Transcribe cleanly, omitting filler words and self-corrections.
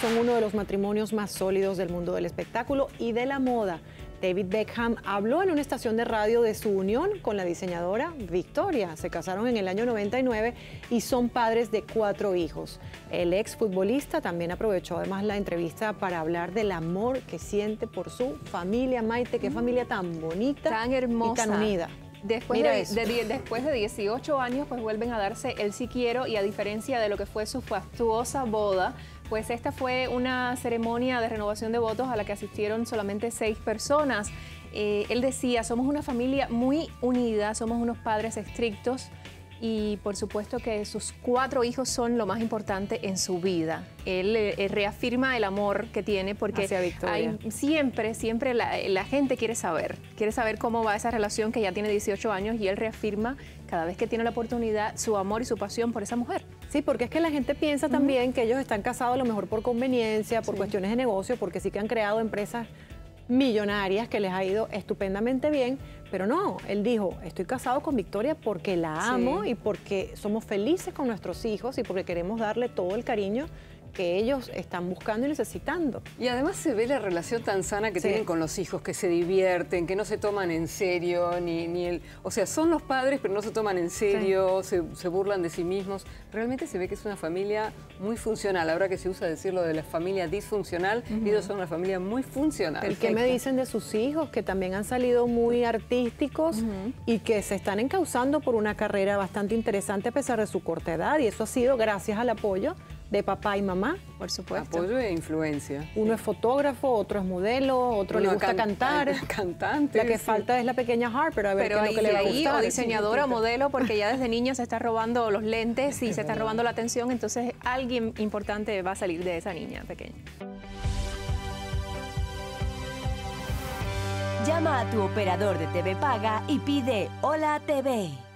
son uno de los matrimonios más sólidos del mundo del espectáculo y de la moda. David Beckham habló en una estación de radio de su unión con la diseñadora Victoria. Se casaron en el año 99 y son padres de 4 hijos. El exfutbolista también aprovechó además la entrevista para hablar del amor que siente por su familia. Maite, qué familia tan bonita, tan hermosa y tan unida. Después de 18 años, pues vuelven a darse el sí quiero, y a diferencia de lo que fue su fastuosa boda, pues esta fue una ceremonia de renovación de votos a la que asistieron solamente 6 personas. Él decía, somos una familia muy unida, somos unos padres estrictos y por supuesto que sus 4 hijos son lo más importante en su vida. Él reafirma el amor que tiene porque siempre la gente quiere saber cómo va esa relación que ya tiene 18 años, y él reafirma cada vez que tiene la oportunidad su amor y su pasión por esa mujer. Sí, porque es que la gente piensa también que ellos están casados a lo mejor por conveniencia, por cuestiones de negocio, porque sí que han creado empresas millonarias que les ha ido estupendamente bien, pero no, él dijo, estoy casado con Victoria porque la amo y porque somos felices con nuestros hijos y porque queremos darle todo el cariño que ellos están buscando y necesitando. Y además se ve la relación tan sana que tienen con los hijos, que se divierten, que no se toman en serio, o sea, son los padres, pero no se toman en serio, se burlan de sí mismos. Realmente se ve que es una familia muy funcional. Ahora que se usa decirlo de la familia disfuncional, ellos son una familia muy funcional. ¿Qué me dicen de sus hijos, que también han salido muy artísticos y que se están encauzando por una carrera bastante interesante a pesar de su corta edad? Y eso ha sido gracias al apoyo de papá y mamá, por supuesto. Apoyo e influencia. Uno es fotógrafo, otro es modelo, otro le gusta cantar. Cantante. La que falta es la pequeña Harper, a ver qué es lo que le va a gustar. O diseñadora o modelo, porque ya desde niña se está robando los lentes y se está robando la atención, entonces alguien importante va a salir de esa niña pequeña. Llama a tu operador de TV Paga y pide Hola TV.